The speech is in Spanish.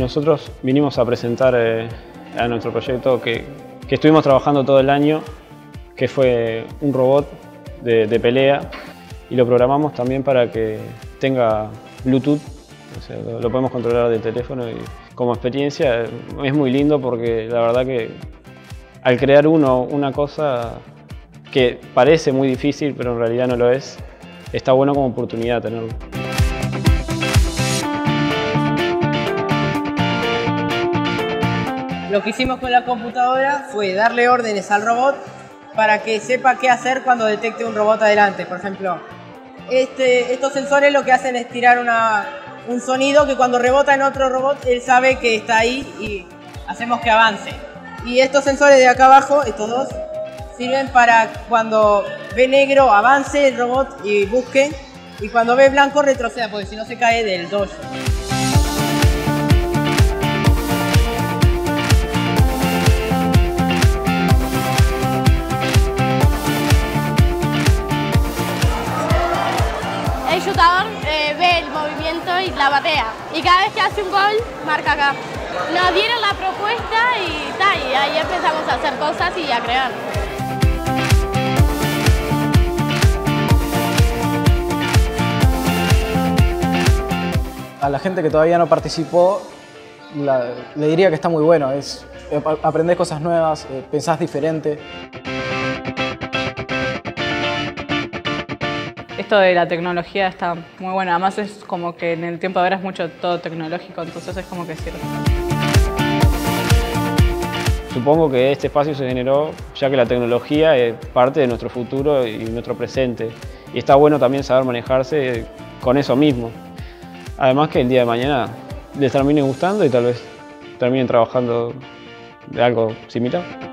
Nosotros vinimos a presentar a nuestro proyecto que estuvimos trabajando todo el año, que fue un robot de pelea, y lo programamos también para que tenga Bluetooth, o sea, lo podemos controlar del teléfono, y como experiencia es muy lindo porque la verdad que al crear una cosa que parece muy difícil pero en realidad no lo es, está bueno como oportunidad tenerlo. Lo que hicimos con la computadora fue darle órdenes al robot para que sepa qué hacer cuando detecte un robot adelante. Por ejemplo, estos sensores lo que hacen es tirar un sonido que cuando rebota en otro robot, él sabe que está ahí y hacemos que avance. Y estos sensores de acá abajo, estos dos, sirven para cuando ve negro avance el robot y busque, y cuando ve blanco retroceda, porque si no se cae del dojo. El shutador ve el movimiento y la batea. Y cada vez que hace un gol, marca acá. Nos dieron la propuesta y ahí empezamos a hacer cosas y a crear. A la gente que todavía no participó, le diría que está muy bueno. Aprendés cosas nuevas, pensás diferente. Esto de la tecnología está muy bueno, además es como que en el tiempo de ahora es mucho todo tecnológico, entonces es como que sirve. Supongo que este espacio se generó ya que la tecnología es parte de nuestro futuro y nuestro presente, y está bueno también saber manejarse con eso mismo. Además que el día de mañana les termine gustando y tal vez terminen trabajando de algo similar.